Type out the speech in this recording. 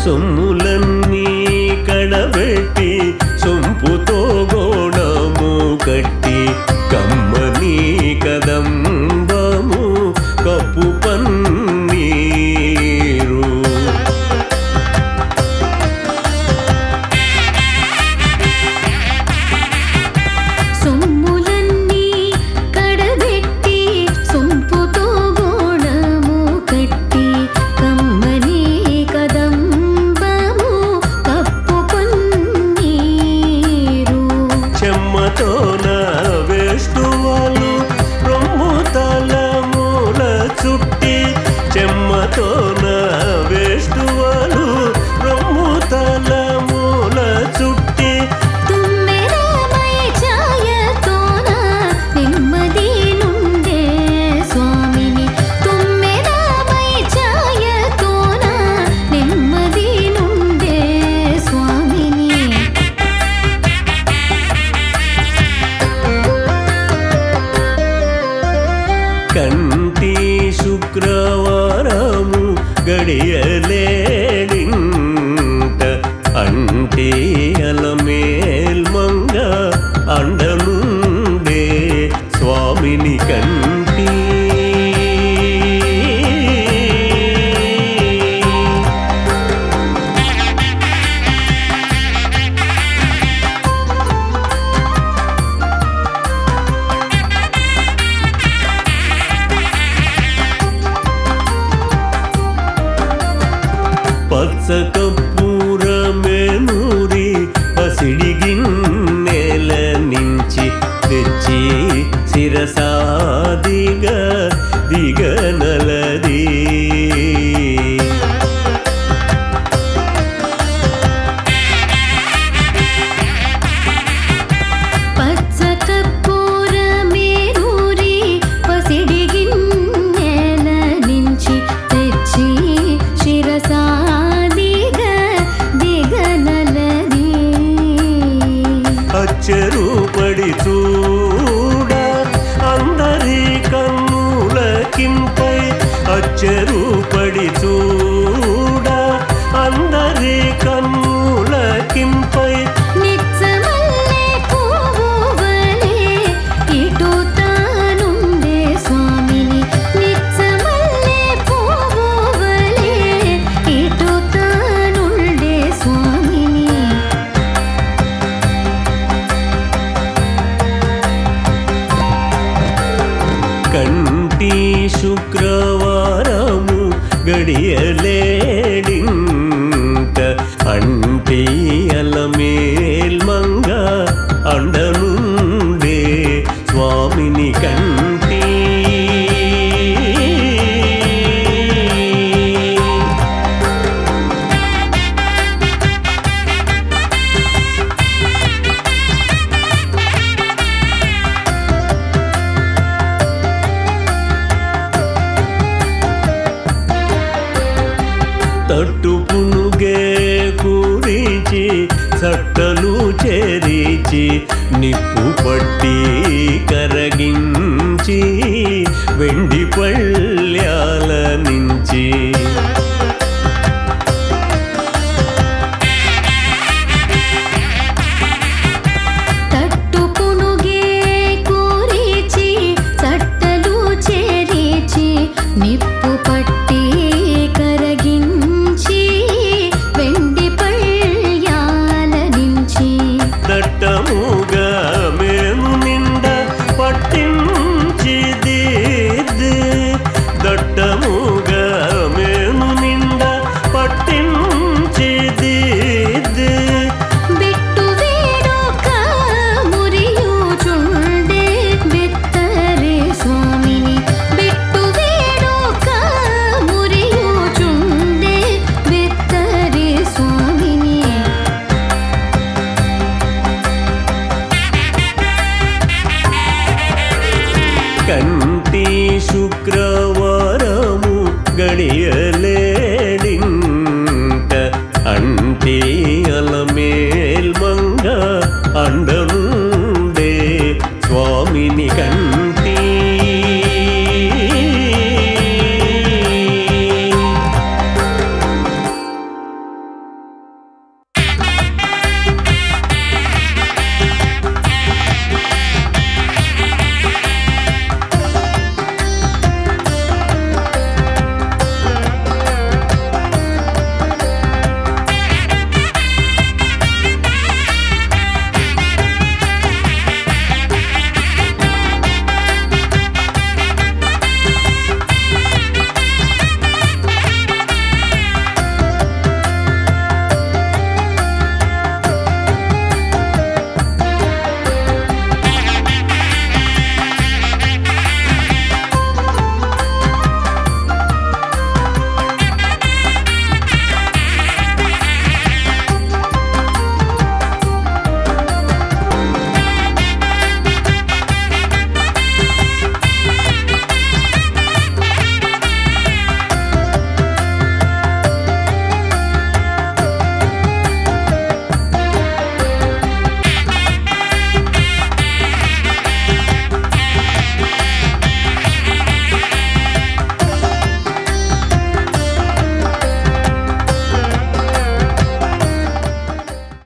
సొమ్ములన్నీ కడబెట్టి సొంపుతో గోడము కట్టి కమ్మని కదంబము కప్పు పన్నీరు సొమ్ములన్నీ కడబెట్టి సొంపుతో గోడము కట్టి కమ్మని కదంబము కప్పు పన్నీరు చెమ్మతోన వేష్టువాలు రొమ్ము తలమూల చుట్టి చెమ్మతోన వేష్టువాలు రొమ్ము తలమూల చుట్టి తుమ్మెదమై ఛాయతోన నెమ్మది నుండే స్వామిని తుమ్మెదమై ఛాయతోన నెమ్మది నుండే స్వామిని కంటి శుక్రవారము గడియలేడింట అంటే అలమేల్మంగ అండనుండే స్వామిని కంటి పచ్చ కర్పూరమేనూరి పసిడి గిన్నెల నుంచి తెచ్చి శిరసాదిగ దిగనలది పచ్చ కర్పూరమేనూరి పసిడి గిన్నెల నుంచి తెచ్చి శిరసాదిగ దిగనలది అచ్చరుపడి చూడ అందరి కన్నులకింపై అచ్చరుపడి చూడ అందరి కన్నులకింపై నిత్యమల్లె పువ్వు వలె ఇటు తానుండే స్వామిని నిత్యమల్లె పువ్వు వలె ఇటు తానుండే స్వామిని కంటి శుక్రవారము గడియలేడింట అంటే అలమేల్మంగ అండనుండే స్వామిని కంటి తట్టు పునుగే కూరిచి చట్టలు చేరిచి నిప్పు పట్టి కరగించి వెండి పళ్ళ్యాల నుంచి